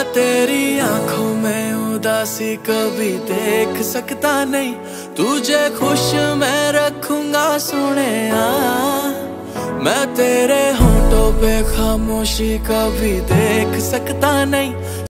मैं तेरी आंखों में उदासी कभी देख सकता नहीं, तुझे खुश मैं रखूंगा सोनिया। मैं तेरे होठों पे खामोशी कभी देख सकता नहीं।